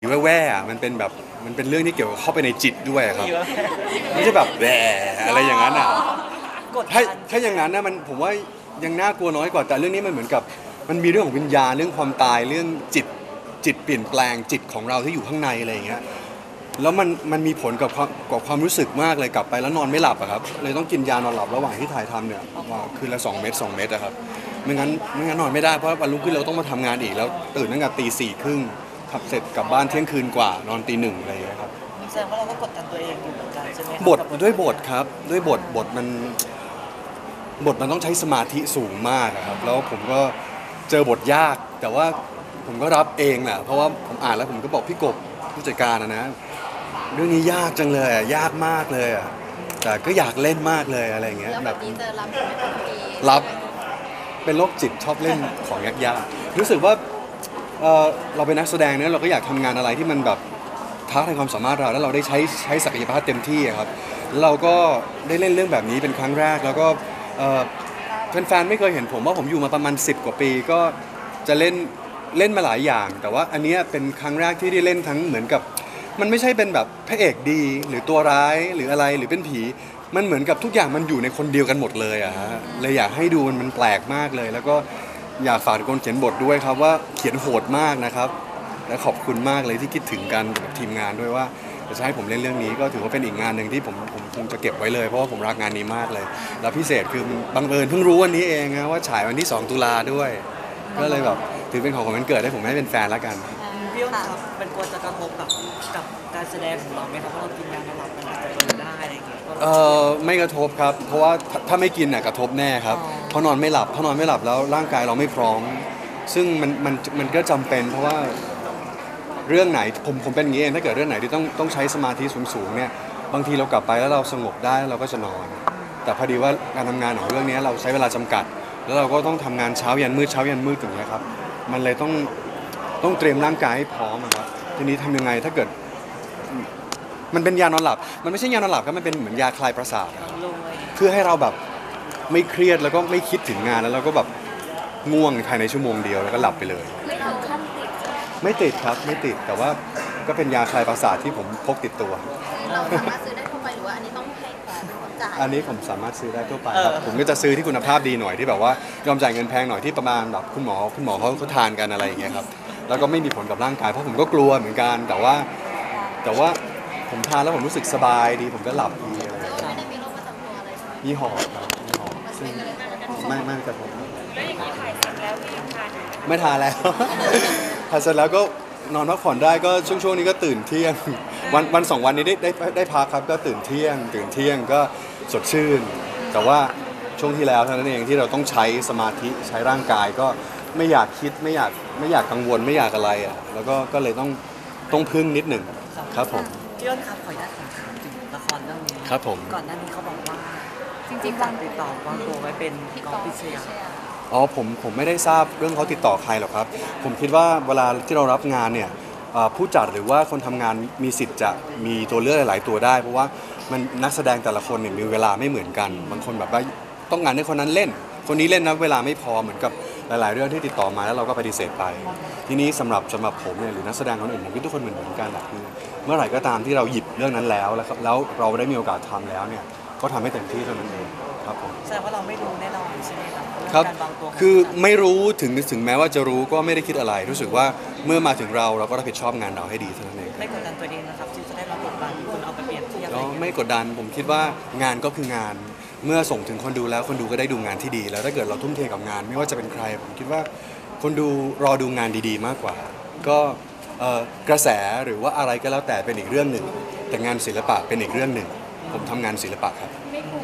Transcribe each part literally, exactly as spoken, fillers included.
แว่ๆมันเป็นแบบมันเป็นเรื่องที่เกี่ยวกับเข้าไปในจิตด้วยครับไม่ใช่แบบแหวอะไรอย่างนั้นอ่ะถ้าถ้าอย่างนั้นนะมันผมว่ายังน่ากลัวน้อยกว่าแต่เรื่องนี้มันเหมือนกับมันมีเรื่องของวิญญาณเรื่องความตายเรื่องจิตจิตเปลี่ยนแปลงจิตของเราที่อยู่ข้างในอะไรอย่างเงี้ยแล้วมันมันมีผลกับความกับความรู้สึกมากเลยกลับไปแล้วนอนไม่หลับอะครับเลยต้องกินยานอนหลับระหว่างที่ถ่ายทำเนี่ยคืนละสองเม็ดสองเม็ดอะครับไม่งั้นไม่งั้นนอนไม่ได้เพราะวันรุ่งขึ้นเราต้องมาทำงานอีกแล้วตื่นตั้งแต่ตีสี่ครึ่งขับเสร็จกลับบ้านเที่ยงคืนกว่านอนตีหนึ่งอะไรอย่างเงี้ยครับแสดงว่าเราก็กดดันตัวเองอยู่เหมือนกันใช่ไหมบทด้วยบทครับด้วยบทบทมันบทมันต้องใช้สมาธิสูงมากครับแล้วผมก็เจอบทยากแต่ว่าผมก็รับเองแหละเพราะว่าผมอ่านแล้วผมก็บอกพี่กบผู้จัดการนะนะเรื่องนี้ยากจังเลยอ่ะยากมากเลยอ่ะแต่ก็อยากเล่นมากเลยอะไรเงี้ยแล้วแบบนี้เจอรับไหมคะพี่รับเป็นโรคจิตชอบเล่นของยากๆรู้สึกว่าเออเราเป็นนักแสดงเนี่ยเราก็อยากทำงานอะไรที่มันแบบท้าทายความสามารถเราแล้วเราได้ใช้ใช้ศักยภาพเต็มที่ครับแล้วเราก็ได้เล่นเรื่องแบบนี้เป็นครั้งแรกแล้วก็แฟนๆไม่เคยเห็นผมว่าผมอยู่มาประมาณสิบกว่าปีก็จะเล่นเล่นมาหลายอย่าง แต่ว่าอันนี้เป็นครั้งแรกที่ได้เล่นทั้งเหมือนกับมันไม่ใช่เป็นแบบพระเอกดีหรือตัวร้ายหรืออะไรหรือเป็นผีมันเหมือนกับทุกอย่างมันอยู่ในคนเดียวกันหมดเลยอะฮะเลยอยากให้ดูมันมันแปลกมากเลยแล้วก็อยากฝากคนเขียนบทด้วยครับว่าเขียนโหดมากนะครับและขอบคุณมากเลยที่คิดถึงกันกับทีมงานด้วยว่าจะให้ผมเล่นเรื่องนี้ก็ถือว่าเป็นอีกงานหนึ่งที่ผมผมคงจะเก็บไว้เลยเพราะว่าผมรักงานนี้มากเลยแล้วพิเศษคือบังเอิญเพิ่งรู้วันนี้เองนะว่าฉายวันที่สองตุลาด้วยก็เลยแบบถือเป็นของขวัญวันเกิดให้ผมให้เป็นแฟนแล้วกันพี่อ้นครับเป็นกลัวจะกระทบกับกับการแสดงของเราไหมครับเพราะเรากินยานอนหลับมันอาจจะเบิร์นได้อะไรอย่างเงี้ยเออไม่กระทบครับเพราะว่าถ้าไม่กินน่ะกระทบแน่ครับเพราะนอนไม่หลับเพราะนอนไม่หลับแล้วร่างกายเราไม่พร้อมซึ่งมันมันมันก็จำเป็นเพราะว่าเรื่องไหนผมผมเป็นอย่างนี้เองถ้าเกิดเรื่องไหนที่ต้องต้องใช้สมาธิสูงๆเนี่ยบางทีเรากลับไปแล้วเราสงบได้เราก็จะนอนแต่พอดีว่าการทำงานของเรื่องนี้เราใช้เวลาจำกัดแล้วเราก็ต้องทำงานเช้ายันมืดเช้ายันมืดอย่างเงี้ยครับมันเลยต้องต้องเตรียมร่างกายให้พร้อมครับทีนี้ทำยังไงถ้าเกิดมันเป็นยานอนหลับมันไม่ใช่ยานอนหลับครับมันเป็นเหมือนยาคลายประสาทเพื่อให้เราแบบไม่เครียดแล้วก็ไม่คิดถึงงานแล้วเราก็แบบง่วงภายในชั่วโมงเดียวแล้วก็หลับไปเลยไม่ถึงขั้นติดไม่ติดครับไม่ติดแต่ว่าก็เป็นยาคลายประสาทที่ผมพกติดตัวเราสามารถซื้อได้ทั่วไปหรือว่าอันนี้ต้องให้หมอเป็นคนจ่ายอันนี้ผมสามารถซื้อได้ทั่วไปครับผมก็จะซื้อที่คุณภาพดีหน่อยที่แบบว่ายอมจ่ายเงินแพงหน่อยที่ประมาณแบบคุณหมอคุณหมอเขาเขาทานกันอะไรอย่างเงี้ยครับแล้วก็ไม่มีผลกับร่างกายเพราะผมก็กลัวเหมือนกันแต่ว่าแต่ว่าผมทานแล้วผมรู้สึกสบายดีผมก็หลับดีอะไรอย่างเงี้ยไม่ได้มีโรคประจำตัวอะไรใช่ไหมยี่ห้อครับยี่ห้อซึ่งไม่ไม่กระทบแล้วอย่างนี้ถ่ายเสร็จแล้วมีทานไม่ทานแล้ว ถ่ายเสร็จแล้วก็นอนพักผ่อนได้ก็ช่วงช่วงนี้ก็ตื่นเที่ยงวันวันสองวันนี้ได้ได้ได้พักครับก็ตื่นเที่ยงตื่นเที่ยงก็สดชื่นแต่ว่าช่วงที่แล้วเท่านั้นเองที่เราต้องใช้สมาธิใช้ร่างกายก็ไม่อยากคิดไม่อยากไม่อยากกังวลไม่อยากอะไรอ่ะแล้วก็ก็เลยต้องต้องพึ่งนิดหนึ่งครับผมพี่อ้นครับขออนุญาตถามถึงละครเรื่องนี้ครับผมก่อนหน้านี้เขาบอกว่าจริงๆการติดต่อวางตัวไว้เป็นกองพิเศษอ๋อผมผมไม่ได้ทราบเรื่องเขาติดต่อใครหรอกครับผมคิดว่าเวลาที่เรารับงานเนี่ยผู้จัดหรือว่าคนทำงานมีสิทธิ์จะมีตัวเลือกหลายๆตัวได้เพราะว่ามันนักแสดงแต่ละคนเนี่ยมีเวลาไม่เหมือนกันบางคนแบบว่าต้องงานให้คนนั้นเล่นคนนี้เล่นนะเวลาไม่พอเหมือนกับหลายๆเรื่องที่ติดต่อมาแล้วเราก็ปฏิเสธไปทีนี้สำหรับสำหรับผมเนี่ยหรือนักแสดงคนอื่นผมคิดทุกคนเหมือนเหมือนกันแหละคือเมื่อไหร่ก็ตามที่เราหยิบเรื่องนั้นแล้วแล้วแล้วเราได้มีโอกาสทำแล้วเนี่ยก็ทำให้เต็มที่เท่านั้นเองครับผมแสดงว่าเราไม่รู้แน่นอนใช่ไหมครับครับคือไม่รู้ถึงถึงแม้ว่าจะรู้ก็ไม่ได้คิดอะไรรู้สึกว่าเมื่อมาถึงเราเราก็รับผิดชอบงานเราให้ดีเท่านั้นเองไม่กดดันตัวเองนะครับที่จะได้รับบทบาทที่คุณเอาไปเปลี่ยนเทียบอะไรไม่กดดันผมคิดว่างานก็คืองานเมื่อส่งถึงคนดูแล้วคนดูก็ได้ดูงานที่ดีแล้วถ้าเกิดเราทุ่มเทกับงานไม่ว่าจะเป็นใครผมคิดว่าคนดูรอดูงานดีๆมากกว่าก็กระแสหรือว่าอะไรก็แล้วแต่เป็นอีกเรื่องหนึ่งแต่งานศิลปะเป็นอีกเรื่องหนึ่งผมทำงานศิลปะครับ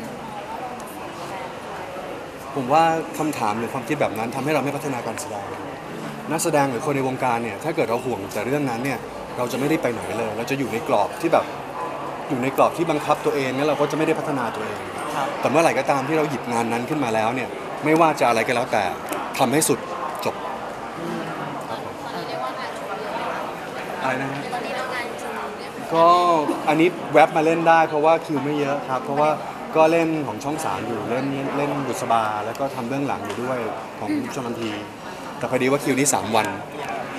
ผมว่าคำถามหรือความคิดแบบนั้นทำให้เราไม่พัฒนาการแสดงนักแสดงหรือคนในวงการเนี่ยถ้าเกิดเราห่วงแต่เรื่องนั้นเนี่ยเราจะไม่ได้ไปไหนเลยเราจะอยู่ในกรอบที่แบบอยู่ในกรอบที่บังคับตัวเองงั้นเราก็จะไม่ได้พัฒนาตัวเองแต่เมื่อไหร่ก็ตามที่เราหยิบงานนั้นขึ้นมาแล้วเนี่ยไม่ว่าจะอะไรก็แล้วแต่ทำให้สุดจบอะไรนะฮะก็อันนี้แวบมาเล่นได้เพราะว่าคิวไม่เยอะครับเพราะว่าก็เล่นของช่องสามอยู่เล่นเล่นบุษบาแล้วก็ทำเบื้องหลังอยู่ด้วยของชลทีแต่พอดีว่าคิวนี้สามวัน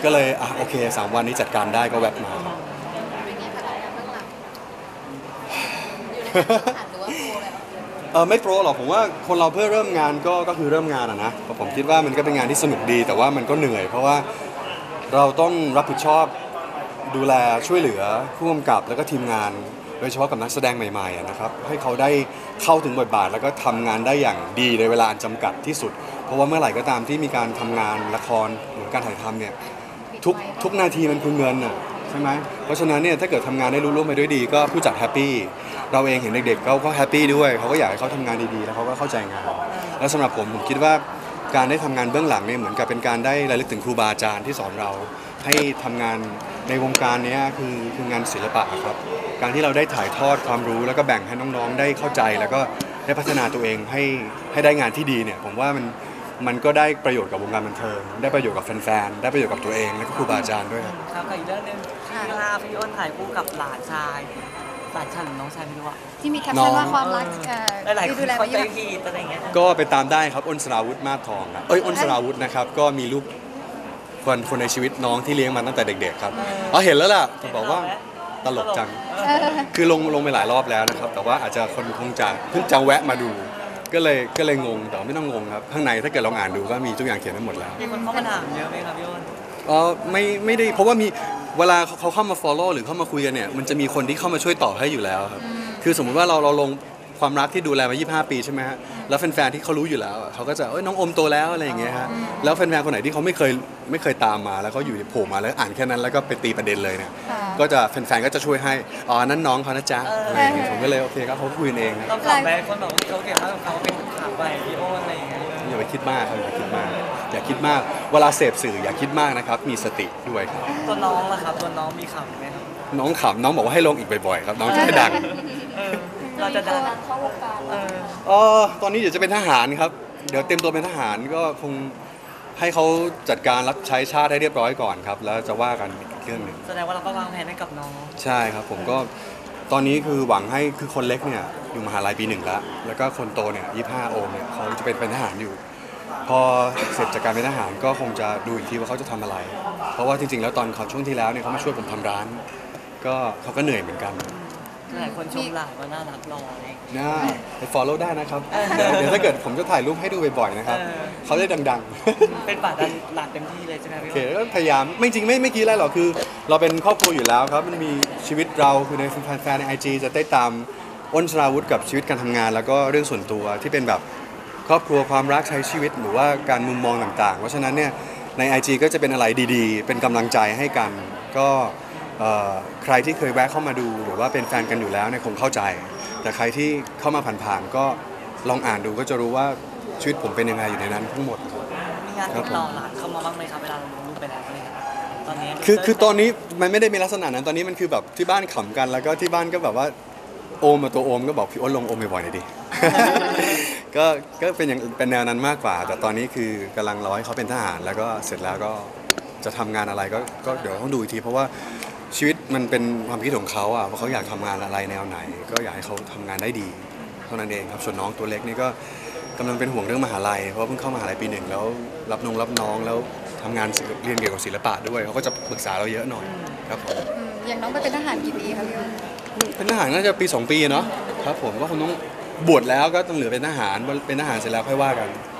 ก็เลยอ่ะโอเคสามวันนี้จัดการได้ก็แวบมาครับเป็นไงคะทำงานเบื้องหลังอยู่ในขั้นตอนหรือว่าโปรแล้วเออไม่โปรหรอกผมว่าคนเราเพื่อเริ่มงานก็ก็คือเริ่มงานอะนะผมคิดว่ามันก็เป็นงานที่สนุกดีแต่ว่ามันก็เหนื่อย เพราะว่าเราต้องรับผิดชอบดูแลช่วยเหลือผู้กำกับแล้วก็ทีมงาน โดยเฉพาะกับนักแสดงใหม่ๆอะนะครับให้เขาได้เข้าถึงบทบาทแล้วก็ทำงานได้อย่างดีในเวลาอันจำกัดที่สุด เพราะว่าเมื่อไหร่ก็ตามที่มีการทำงานละครหรือการถ่ายทำเนี่ยทุกทุกนาทีมันคือเงินอ่ะใช่ไหมเพราะฉะนั้นเนี่ยถ้าเกิดทำงานได้รู้ร่วมไปด้วยดีก็ผู้จัดแฮปปี้เราเองเห็นเด็กๆเขาก็แฮปปี้ด้วยเขาก็อยากให้เขาทำงานดีๆแล้วเขาก็เข้าใจงานแล้วสำหรับผมผมคิดว่าการได้ทำงานเบื้องหลังเนี่ยเหมือนกับเป็นการได้ระลึกถึงครูบาอาจารย์ที่สอนเราให้ทำงานในวงการนี้คือคืองานศิลปะครับการที่เราได้ถ่ายทอดความรู้แล้วก็แบ่งให้น้องๆได้เข้าใจแล้วก็ได้พัฒนาตัวเองให้ให้ได้งานที่ดีเนี่ยผมว่ามันมันก็ได้ประโยชน์กับวงการบันเทิงได้ประโยชน์กับแฟนๆได้ประโยชน์กับตัวเองและก็ครูบาอาจารย์ด้วยครับครับกับอีกเรื่องหนึงที่ภาพพี่อ้นถ่ายคู่กับหลานชายหลานชายหรือน้องชายไม่รู้อะที่มีแคปชั่นว่าความรักเอ่อหลายๆคที่นดูแลเข้ามาใจยี่ผิดอะไรอย่างเงี้ยก็ไปตามได้ครับอ้นสราวุธมาศทองครับเอ้ยอ้นสราวุธนะครับก็มีลูกคนคนในชีวิตน้องที่เลี้ยงมาตั้งแต่เด็กๆครับอ๋อเห็นแล้วล่ะจะบอกว่าตลกจังเออคือลงลงไปหลายรอบแล้วนะครับแต่ว่าอาจจะคนคงจะเพิ่งจะแวะมาดู ก็เลยก็เลยงงแต่ว่าไม่ต้องงงครับข้างในถ้าเกิดลองอ่านดูก็มีทุกอย่างเขียนไว้หมดแล้วมีคนเข้ามาถามเยอะไหมครับพี่อ้นเออไม่ไม่ได้เพราะว่ามีเวลาเขาเขาเข้ามา follow หรือเข้ามาคุยกันเนี่ยมันจะมีคนที่เข้ามาช่วยตอบให้อยู่แล้วครับคือสมมุติว่าเราเราลงความรักที่ดูแลมายี่สิบห้าปีใช่ไหมฮะแล้วแฟนๆที่เขารู้อยู่แล้วอะเขาก็จะเอ้ยน้องอมโตแล้วอะไรอย่างเงี้ยฮะแล้วแฟนๆคนไหนที่เขาไม่เคยไม่เคยตามมาแล้วเขาอยู่โผล่มาแล้วอ่านแค่นั้นแล้วก็ไปตีประเด็นเลยเนี่ยค่ะก็จะแฟนๆก็จะช่วยให้อ๋อนั่นน้องเขานะจ๊ะอะไรอย่างเงี้ยผมก็เลยโอเคครับเขาคุยกันเองครับต้องถามแบงคนบอกว่าเขาเก่งมากเขาเป็นขาไปพี่อ้นอะไรอย่างเงี้ยอย่าไปคิดมากครับอย่าคิดมากอย่าคิดมากเวลาเสพสื่ออย่าคิดมากนะครับมีสติด้วยครับตัวน้องล่ะครับตัวน้องมีขำไหมครับน้องขำน้องบอกว่าให้ลงอีกบ่อยๆครับน้องจะได้ดังเออเราจะดังเข้าวงการเออเออตอนนี้เดี๋ยวจะเป็นทหารครับ เดี๋ยวเต็มตัวเป็นทหารก็คงให้เขาจัดการรับใช้ชาติให้เรียบร้อยก่อนครับ แล้วจะว่ากันอีกเรื่องหนึ่งแสดงว่าเราก็วางแผนให้กับน้องใช่ครับผมก็ตอนนี้คือหวังให้คือคนเล็กเนี่ยอยู่มหาลัยปีหนึ่งแล้ว แล้วก็คนโตเนี่ยยี่ห้าโอมเนี่ยเขาจะเป็นเป็นทหารอยู่ พอเสร็จจากการเป็นทหารก็คงจะดูอีกทีว่าเขาจะทำอะไร เพราะว่าจริงๆแล้วตอนเขาช่วงที่แล้วเนี่ยเขามาช่วยผมทำร้าน ก็เขาก็เหนื่อยเหมือนกันหลายคนชมหลานว่าน่ารักรออะไรอย่างเงี้ยนะไป follow ได้นะครับเออเดี๋ยวเดี๋ยวถ้าเกิดผมจะถ่ายรูปให้ดูบ่อยๆนะครับเออเขาได้ดังๆเป็นป่าดันหลานเต็มที่เลยใช่ไหมโอพี่เคอ้นก็พยายามไม่จริงไม่ไม่คิดอะไรหรอกคือ เราเป็นครอบครัวอยู่แล้วครับมันมีชีวิตเราคือในแฟนๆในไอจีจะได้ตามอ้นสราวุธกับชีวิตการทำงาน แล้วก็เรื่องส่วนตัวที่เป็นแบบครอบครัวความรักใช้ชีวิตหรือว่าการมุมมองต่างๆ เพราะฉะนั้นเนี่ยใน ไอ จี ก็จะเป็นอะไรดีๆ เป็นกำลังใจให้กัน ก็เอ่อใครที่เคยแวะเข้ามาดูหรือว่าเป็นแฟนกันอยู่แล้วเนี่ยคงเข้าใจ แต่ใครที่เข้ามาผ่านๆก็ลองอ่านดูก็จะรู้ว่าชีวิตผมเป็นยังไงอยู่ในนั้นทั้งหมดมีงานติดต่อหลานเข้ามาบ้างไหมครับเวลาเราลงรูปไปแล้วอะไรอย่างเงี้ยตอนนี้คือคือตอนนี้มันไม่ได้มีลักษณะนั้นตอนนี้มันคือแบบที่บ้านขำกันแล้วก็ที่บ้านก็แบบว่าโอมมาตัวโอมก็บอกพี่อ้นลงโอมบ่อยๆหน่อยดิ ก็ก็เป็นอย่างเป็นแนวนั้นมากกว่า แต่ตอนนี้คือกำลังรอให้เขาเป็นทหารแล้วก็เสร็จแล้วก็จะทำงานอะไรก็ก็เดี๋ยวต้องดูอีกทีเพราะว่าชีวิตมันเป็นความคิดของเขาอ่ะว่าเขาอยากทำงานอะไรแนวไหน ก็อยากให้เขาทำงานได้ดีเท่านั้นเองครับส่วนน้องตัวเล็กนี่ก็กำลังเป็นห่วงเรื่องมหาลัยเพราะว่าเพิ่งเข้ามหาลัยปีหนึ่งแล้วรับนงรับน้องแล้วทำงานศิลปเรียนเกี่ยวกับศิลปะด้วยเขาก็จะปรึกษาเราเยอะหน่อยครับผมอืมอย่างน้องไปเป็นทหารกี่ปีคะพี่อ้นเป็นทหารน่าจะปีสองปีเนาะครับผมก็คงต้องบวชแล้วก็ต้องเหลือเป็นทหารเป็นทหารเสร็จแล้วค่อยว่ากันอ